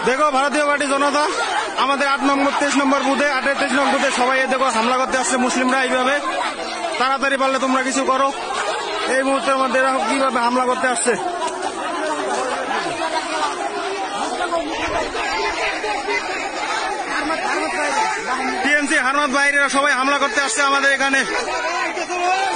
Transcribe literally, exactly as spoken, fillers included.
দেখো ভারতীয় পার্টি জনতা আমাদের আট নম্বর তেইশ নম্বর বুথে আটের তেইশ নম্বর বুথে সবাই দেখো হামলা করতে আসছে মুসলিমরা। এইভাবে তাড়াতাড়ি পারলে তোমরা কিছু করো। এই মুহূর্তের মধ্যে এরা কিভাবে হামলা করতে আসছে। টিএমসি হারমাত বাইরেরা সবাই হামলা করতে আসছে আমাদের এখানে।